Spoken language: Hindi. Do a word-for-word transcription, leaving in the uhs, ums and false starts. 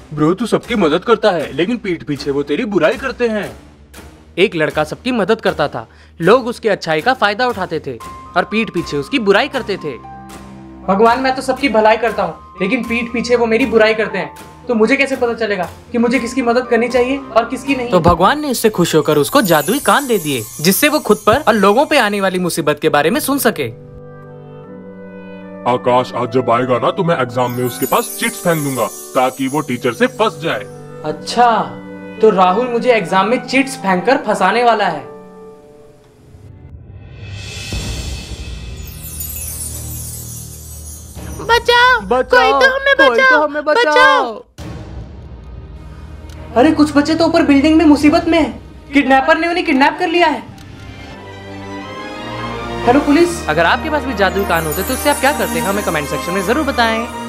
ब्रो तू सबकी मदद करता है लेकिन पीठ पीछे वो तेरी बुराई करते हैं। एक लड़का सबकी मदद करता था, लोग उसकी अच्छाई का फायदा उठाते थे और पीठ पीछे उसकी बुराई करते थे। भगवान मैं तो सबकी भलाई करता हूँ लेकिन पीठ पीछे वो मेरी बुराई करते हैं, तो मुझे कैसे पता चलेगा कि मुझे किसकी मदद करनी चाहिए और किसकी नहीं। तो भगवान ने इससे खुश होकर उसको जादुई कान दे दिए जिससे वो खुद पर और लोगों पे आने वाली मुसीबत के बारे में सुन सके। आकाश आज जब आएगा ना तो मैं एग्जाम में उसके पास चिट्स फेंक दूंगा ताकि वो टीचर से फंस जाए। अच्छा तो राहुल मुझे एग्जाम में चिट्स फेंककर फंसाने वाला है। बचाओ, बचाओ, कोई तो हमें कोई बचाओ, तो हमें बचाओ। बचाओ। अरे कुछ बच्चे तो ऊपर बिल्डिंग में मुसीबत में हैं। किडनैपर ने उन्हें किडनैप कर लिया है। हेलो पुलिस, अगर आपके पास भी जादुई कान होते तो उससे आप क्या करते हैं हमें कमेंट सेक्शन में जरूर बताएं।